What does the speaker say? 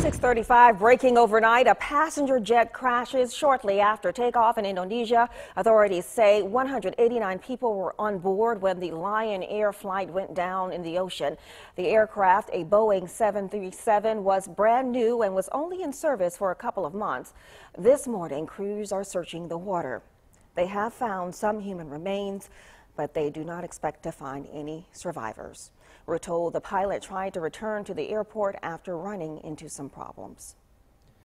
6:35 breaking overnight. A passenger jet crashes shortly after takeoff in Indonesia. Authorities say 189 people were on board when the Lion Air flight went down in the ocean. The aircraft, a Boeing 737, was brand new and was only in service for a couple of months. This morning, crews are searching the water. They have found some human remains, but they do not expect to find any survivors. We're told the pilot tried to return to the airport after running into some problems.